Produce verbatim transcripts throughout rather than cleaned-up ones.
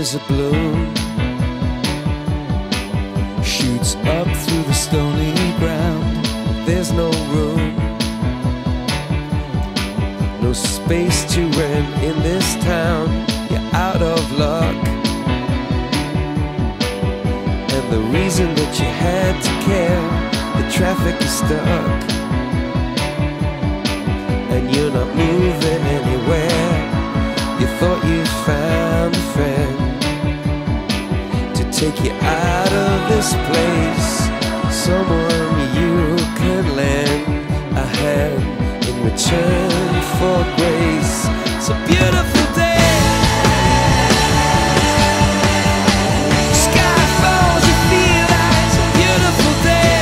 is a bloom, shoots up through the stony ground. There's no room, no space to rent in this town. You're out of luck, and the reason that you had to care, the traffic is stuck, and you're not moving anywhere. You thought you found a friend to take you out of this place, someone you could lend a hand in return for grace. It's a beautiful day. Sky falls, you feel like it's a beautiful day.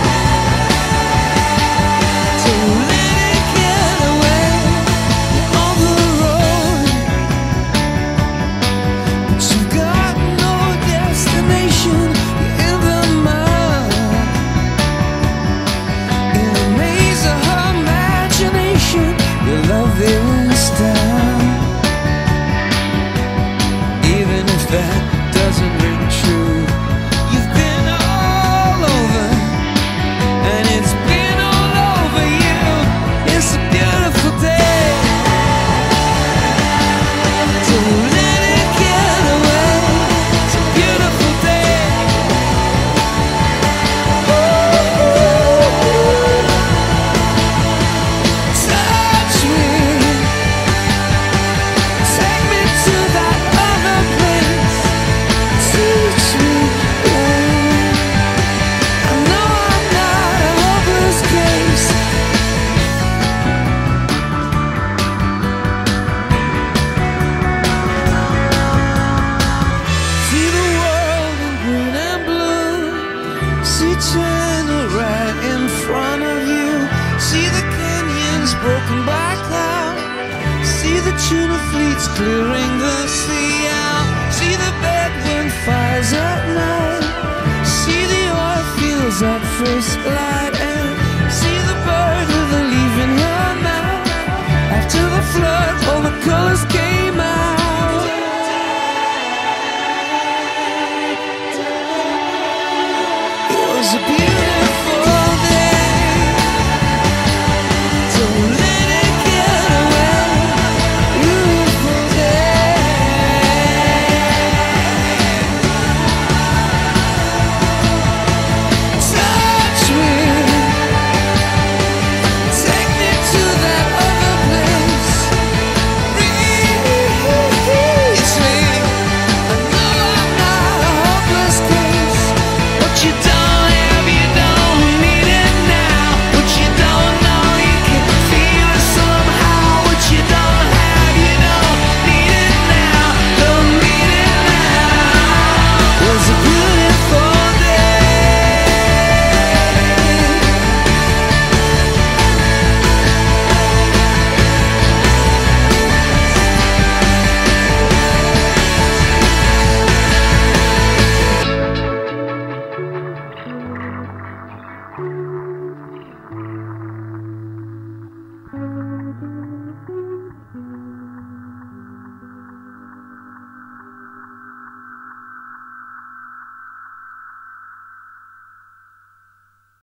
So let it get away. You're on the road, but you've got no destination. You're in the mud, in the maze of her imagination. Your love is down, even if that doesn't ring true. You've been all over, and it's been all over you. It's a beautiful day. So let it get away. It's a beautiful day. Touch me, take me to that other place. Teach me, yeah. I know I'm not a hopeless case. See the world in green and blue. See China right in front of you. See the canyons broken by cloud. See the tuna fleets clearing the sea out. See the bedroom fires at night. See the oil fields at first light. And see the bird with a leaf in her mouth. After the flood, all the colors came out. It was a beautiful